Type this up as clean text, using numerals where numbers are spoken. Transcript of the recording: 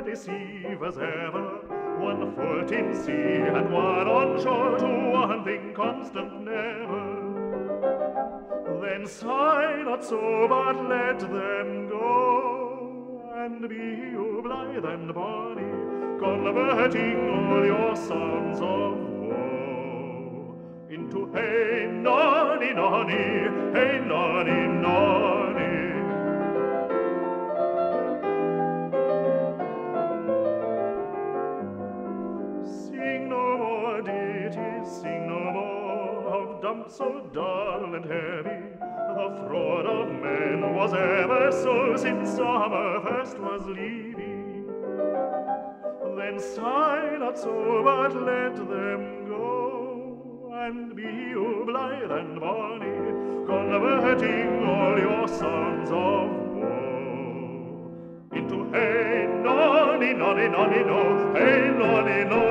deceive as ever, one foot in sea and one on shore, to one thing constant never. Then sigh not so, but let them go, and be you blithe and bonny, converting all your sons of woe into hey nonny nonny, hey nonny nonny. Sing no more ditties, sing no more of dumps so dull and heavy. The fraud of men was ever so since summer first was leaving. Then sigh not so, but let them go, and be you blithe and bonny, converting all your sons of woe into hey nonny nonny nonny no, hey nonny no.